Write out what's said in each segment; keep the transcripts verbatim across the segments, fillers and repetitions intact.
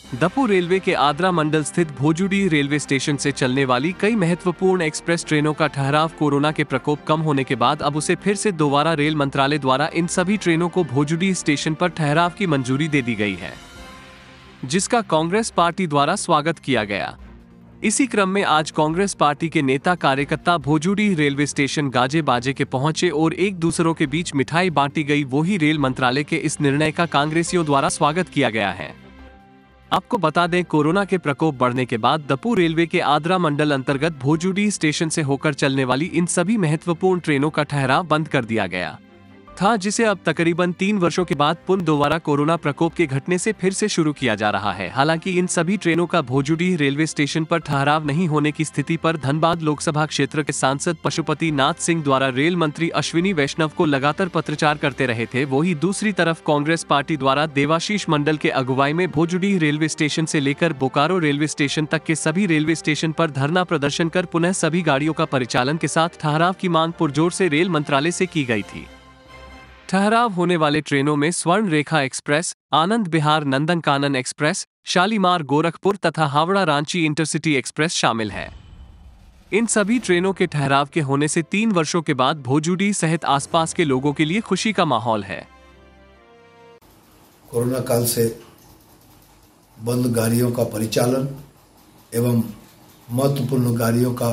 दपू railway के आद्रा मंडल स्थित भोजुडी railway station से चलने वाली कई महत्वपूर्ण एक्सप्रेस ट्रेनों का ठहराव कोरोना के प्रकोप कम होने के बाद अब उसे फिर से दोबारा रेल मंत्रालय द्वारा इन सभी ट्रेनों को भोजुडी स्टेशन पर ठहराव की मंजूरी दे दी गई है, जिसका कांग्रेस पार्टी द्वारा स्वागत किया गया। इसी क्रम में आज कांग्रेस पार्टी के नेता कार्यकर्ता भोजुडी रेलवे स्टेशन गाजे बाजे के पहुंचे और एक दूसरों के बीच मिठाई बांटी गई। वही रेल मंत्रालय के इस निर्णय का कांग्रेसियों द्वारा स्वागत किया गया है। आपको बता दें, कोरोना के प्रकोप बढ़ने के बाद दपू रेलवे के आद्रा मंडल अंतर्गत भोजुडी स्टेशन से होकर चलने वाली इन सभी महत्वपूर्ण ट्रेनों का ठहराव बंद कर दिया गया था, जिसे अब तकरीबन तीन वर्षों के बाद पुनः दोबारा कोरोना प्रकोप के घटने से फिर से शुरू किया जा रहा है। हालांकि इन सभी ट्रेनों का भोजुडी रेलवे स्टेशन पर ठहराव नहीं होने की स्थिति पर धनबाद लोकसभा क्षेत्र के सांसद पशुपति नाथ सिंह द्वारा रेल मंत्री अश्विनी वैष्णव को लगातार पत्रचार करते रहे थे। वहीं दूसरी तरफ कांग्रेस पार्टी द्वारा देवाशीष मंडल के अगुवाई में भोजुडी रेलवे स्टेशन से लेकर बोकारो रेलवे स्टेशन तक के सभी रेलवे स्टेशन पर धरना प्रदर्शन कर पुनः सभी गाड़ियों का परिचालन के साथ ठहराव की मांग पुरजोर से रेल मंत्रालय से की गई थी। ठहराव होने वाले ट्रेनों में स्वर्ण रेखा एक्सप्रेस, आनंद विहार नंदनकानन एक्सप्रेस, शालीमार गोरखपुर तथा हावड़ा रांची इंटरसिटी एक्सप्रेस शामिल है। इन सभी ट्रेनों के ठहराव के होने से तीन वर्षों के बाद भोजुडी सहित आसपास के लोगों के लिए खुशी का माहौल है। कोरोना काल से बंद गाड़ियों का परिचालन एवं महत्वपूर्ण गाड़ियों का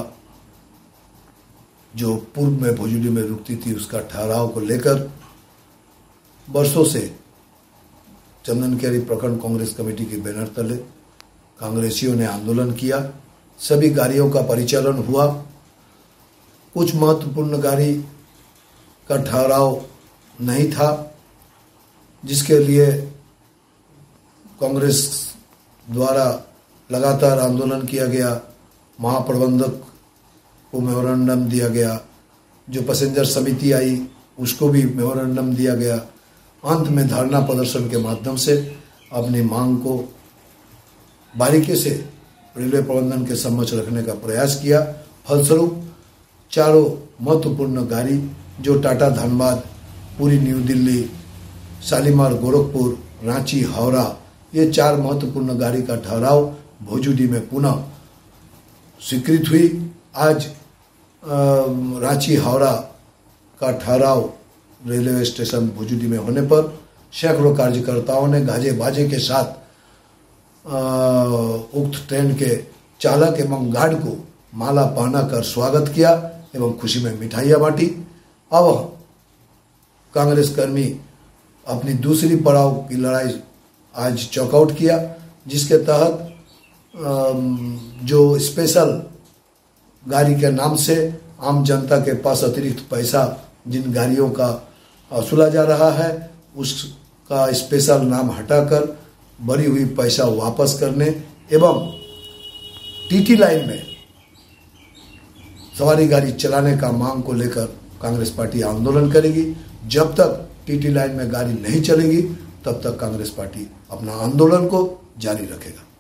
जो पूर्व में भोजुडी में रुकती थी उसका ठहराव को लेकर वर्षों से चंदनकेरी प्रखंड कांग्रेस कमेटी के बैनर तले कांग्रेसियों ने आंदोलन किया। सभी गाड़ियों का परिचालन हुआ। कुछ महत्वपूर्ण गाड़ी का ठहराव नहीं था, जिसके लिए कांग्रेस द्वारा लगातार आंदोलन किया गया। महाप्रबंधक को मेमोरेंडम दिया गया, जो पैसेंजर समिति आई उसको भी मेमोरेंडम दिया गया। अंत में धरना प्रदर्शन के माध्यम से अपनी मांग को बारीकी से रेलवे प्रबंधन के समक्ष रखने का प्रयास किया। फलस्वरूप चारों महत्वपूर्ण गाड़ी जो टाटा धनबाद, पूरी न्यू दिल्ली, शालीमार गोरखपुर, रांची हावड़ा, ये चार महत्वपूर्ण गाड़ी का ठहराव भोजुडी में पुनः स्वीकृत हुई। आज रांची हावड़ा का ठहराव रेलवे स्टेशन भोजुडी में होने पर सैकड़ों कार्यकर्ताओं ने गाजे बाजे के साथ उक्त ट्रेन के चालक एवं गार्ड को माला पहनाकर स्वागत किया एवं खुशी में मिठाइयाँ बांटी। अब कांग्रेस कर्मी अपनी दूसरी पड़ाव की लड़ाई आज चॉकआउट किया, जिसके तहत जो स्पेशल गाड़ी के नाम से आम जनता के पास अतिरिक्त पैसा जिन गाड़ियों का वसूला जा रहा है, उसका स्पेशल नाम हटाकर बढ़ी हुई पैसा वापस करने एवं टीटी लाइन में सवारी गाड़ी चलाने का मांग को लेकर कांग्रेस पार्टी आंदोलन करेगी। जब तक टीटी लाइन में गाड़ी नहीं चलेगी तब तक कांग्रेस पार्टी अपना आंदोलन को जारी रखेगा।